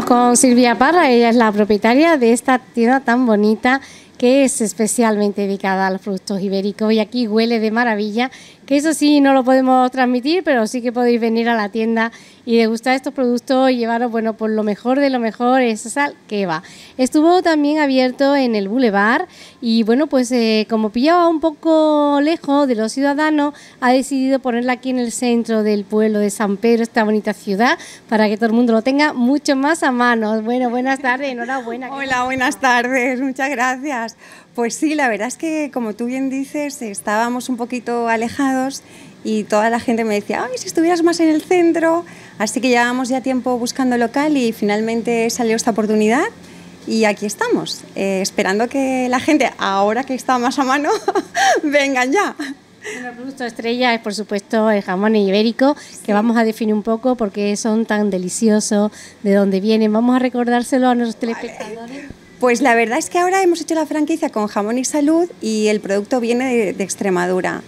con Silvia Parra. Ella es la propietaria de esta tienda tan bonita que es especialmente dedicada a los productos ibéricos, y aquí huele de maravilla, que eso sí no lo podemos transmitir, pero sí que podéis venir a la tienda y degustar estos productos y llevaros, bueno, por lo mejor de lo mejor, es sal que va. Estuvo también abierto en el Boulevard y bueno, pues como pillaba un poco lejos de los ciudadanos, ha decidido ponerla aquí en el centro del pueblo de San Pedro, esta bonita ciudad, para que todo el mundo lo tenga mucho más a mano. Bueno, buenas tardes, enhorabuena. Hola, buenas tardes, muchas gracias. Pues sí, la verdad es que, como tú bien dices, estábamos un poquito alejados y toda la gente me decía, ay, si estuvieras más en el centro. Así que llevábamos ya tiempo buscando local y finalmente salió esta oportunidad y aquí estamos, esperando que la gente, ahora que está más a mano, vengan ya. El producto estrella es, por supuesto, el jamón ibérico, que vamos a definir un poco porque son tan deliciosos, de dónde vienen. Vamos a recordárselo a nuestros telespectadores. Pues la verdad es que ahora hemos hecho la franquicia con Jamón y Salud y el producto viene de Extremadura.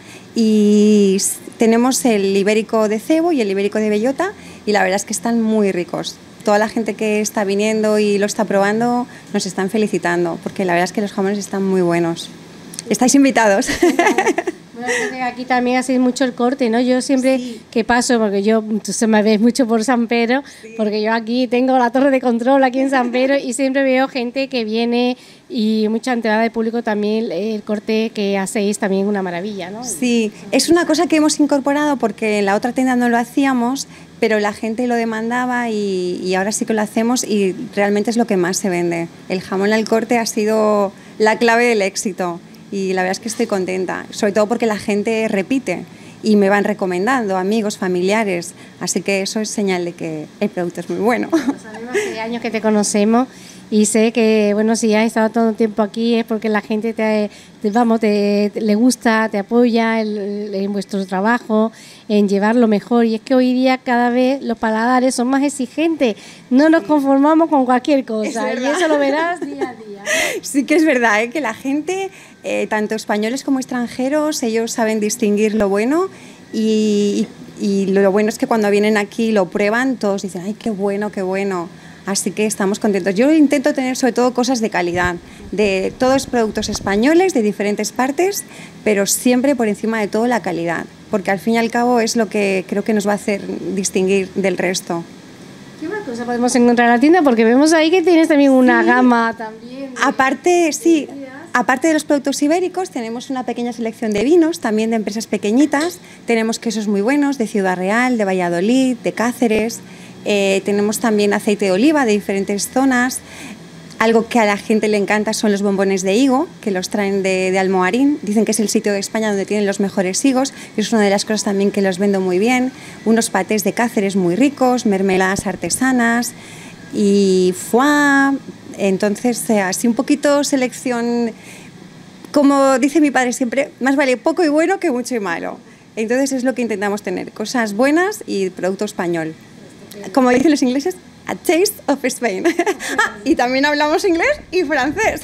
Y tenemos el ibérico de cebo y el ibérico de bellota y la verdad es que están muy ricos. Toda la gente que está viniendo y lo está probando nos están felicitando porque la verdad es que los jamones están muy buenos. Estáis invitados. Bueno, aquí también hacéis mucho el corte, ¿no? Yo siempre que paso, porque tú se me ves mucho por San Pedro, porque yo aquí tengo la torre de control aquí en San Pedro y siempre veo gente que viene y mucha entrada de público también. El corte que hacéis también es una maravilla, ¿no? Sí, es una cosa que hemos incorporado porque en la otra tienda no lo hacíamos, pero la gente lo demandaba y ahora sí que lo hacemos y realmente es lo que más se vende. El jamón al corte ha sido la clave del éxito. Y la verdad es que estoy contenta, sobre todo porque la gente repite y me van recomendando, amigos, familiares, así que eso es señal de que el producto es muy bueno. Sabemos hace años que te conocemos y sé que, bueno, si has estado todo el tiempo aquí es porque la gente le gusta, te apoya en vuestro trabajo, en llevar lo mejor, y es que hoy día cada vez los paladares son más exigentes, no nos conformamos con cualquier cosa y eso lo verás día a día. Sí que es verdad, que la gente, tanto españoles como extranjeros, ellos saben distinguir lo bueno y lo bueno es que cuando vienen aquí lo prueban, todos dicen, ay, qué bueno, qué bueno. Así que estamos contentos. Yo intento tener sobre todo cosas de calidad, de todos productos españoles, de diferentes partes, pero siempre por encima de todo la calidad, porque al fin y al cabo es lo que creo que nos va a hacer distinguir del resto. ¿Qué más cosas podemos encontrar en la tienda? Porque vemos ahí que tienes también una gama también. Aparte, sí. Aparte de los productos ibéricos, tenemos una pequeña selección de vinos, también de empresas pequeñitas. Tenemos quesos muy buenos de Ciudad Real, de Valladolid, de Cáceres. Tenemos también aceite de oliva de diferentes zonas. Algo que a la gente le encanta son los bombones de higo, que los traen de Almoharín. Dicen que es el sitio de España donde tienen los mejores higos. Es una de las cosas también que los vendo muy bien. Unos patés de Cáceres muy ricos, mermeladas artesanas y foie. Entonces, así un poquito selección, como dice mi padre siempre, más vale poco y bueno que mucho y malo. Entonces es lo que intentamos tener, cosas buenas y producto español. Como dicen los ingleses, a taste of Spain. Y también hablamos inglés y francés.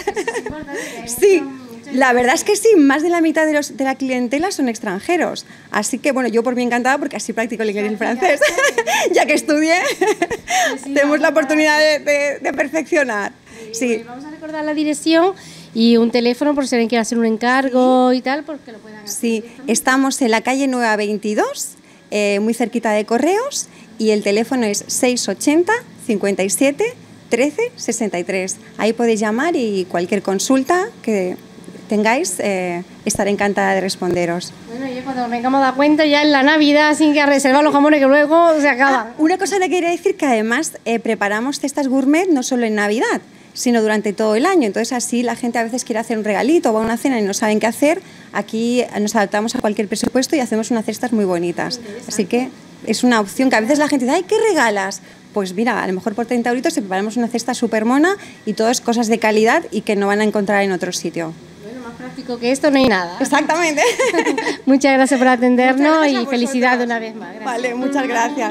Sí, la verdad es que sí, más de la mitad de la clientela son extranjeros. Así que, bueno, yo por mí encantada porque así practico el inglés y el francés. Ya que estudié, tenemos la oportunidad de perfeccionar. Sí. Vamos a recordar la dirección y un teléfono por si alguien quiere hacer un encargo y tal, porque lo puedan hacer. Sí, estamos en la calle Nueva 22, muy cerquita de Correos, y el teléfono es 680 57 13 63. Ahí podéis llamar y cualquier consulta que tengáis, estaré encantada de responderos. Bueno, y cuando vengamos a dar cuenta ya en la Navidad, sin que reservar los jamones que luego se acaban. Una cosa le quería decir, que además preparamos cestas gourmet no solo en Navidad, sino durante todo el año. Entonces así la gente a veces quiere hacer un regalito o va a una cena y no saben qué hacer. Aquí nos adaptamos a cualquier presupuesto y hacemos unas cestas muy bonitas. Así que es una opción que a veces la gente dice, ay, ¿qué regalas? Pues mira, a lo mejor por 30 euritos te preparamos una cesta súper mona y todo es cosas de calidad y que no van a encontrar en otro sitio. Bueno, más práctico que esto no hay nada. Exactamente. Muchas gracias por atendernos y felicidades una vez más. Gracias. Vale, muchas gracias.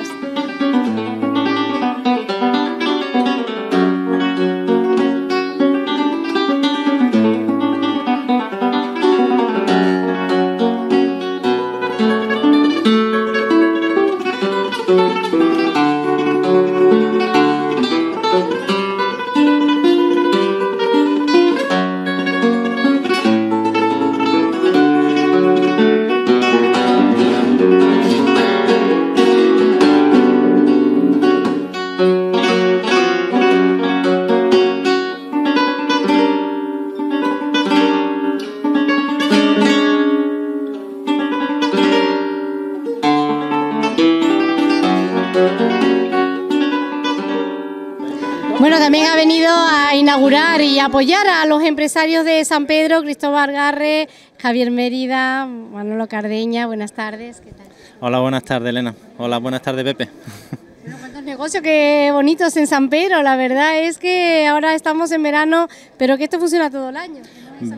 Bueno, también ha venido a inaugurar y apoyar a los empresarios de San Pedro, Cristóbal Garre, Javier Mérida, Manolo Cardeña. Buenas tardes, ¿qué tal? Hola, buenas tardes, Elena. Hola, buenas tardes, Pepe. Bueno, cuántos negocios qué bonitos en San Pedro. La verdad es que ahora estamos en verano, pero que esto funciona todo el año.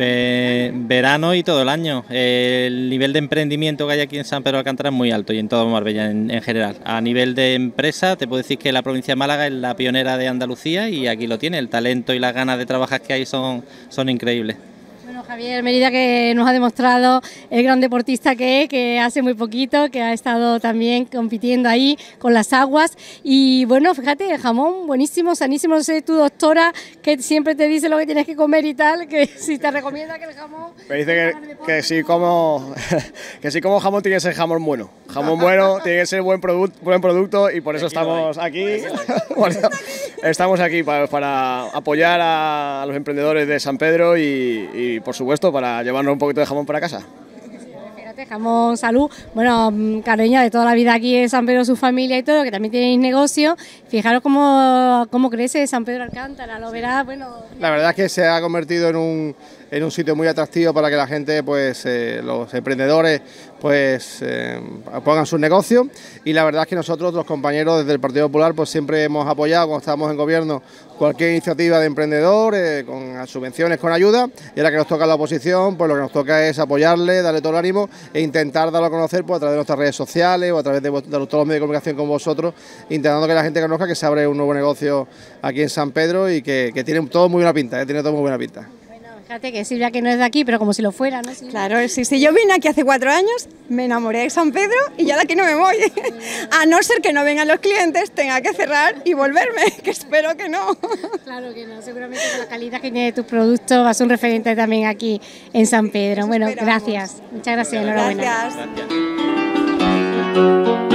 Verano y todo el año. El nivel de emprendimiento que hay aquí en San Pedro de Alcántara es muy alto y en toda Marbella en general. A nivel de empresa, te puedo decir que la provincia de Málaga es la pionera de Andalucía y aquí lo tiene. El talento y las ganas de trabajar que hay son increíbles. Bueno, Javier Mérida, que nos ha demostrado el gran deportista que es, que hace muy poquito, que ha estado también compitiendo ahí con las aguas. Y bueno, fíjate, el jamón buenísimo, sanísimo. No sé, tu doctora, que siempre te dice lo que tienes que comer y tal, que si te recomienda que el jamón... Me dice que si como jamón tiene que ser jamón bueno. Jamón bueno, tiene que ser buen producto y por eso estamos aquí. Estamos aquí para apoyar a los emprendedores de San Pedro y por supuesto para llevarnos un poquito de jamón para casa. Fíjate, jamón salud, bueno, Cardeña de toda la vida aquí en San Pedro, su familia y todo, que también tenéis negocio. Fijaros cómo crece San Pedro Alcántara, lo verás, bueno... La verdad es que se ha convertido en un sitio muy atractivo para que la gente, pues los emprendedores, pues pongan sus negocios, y la verdad es que nosotros, los compañeros desde el Partido Popular, pues siempre hemos apoyado cuando estábamos en gobierno cualquier iniciativa de emprendedor, con subvenciones, con ayuda, y ahora que nos toca la oposición, pues lo que nos toca es apoyarle, darle todo el ánimo e intentar darlo a conocer pues, a través de nuestras redes sociales o a través de todos los medios de comunicación con vosotros, intentando que la gente conozca que se abre un nuevo negocio aquí en San Pedro y que tiene todo muy buena pinta, tiene todo muy buena pinta. Fíjate que Silvia, que no es de aquí, pero como si lo fuera, ¿no? Silvia? Claro, sí, yo vine aquí hace 4 años, me enamoré de San Pedro y ya de aquí no me voy. A no ser que no vengan los clientes, tenga que cerrar y volverme, que espero que no. Claro que no, seguramente con la calidad que tiene tus productos vas a ser un referente también aquí en San Pedro. Bueno, gracias, muchas gracias, enhorabuena. Gracias.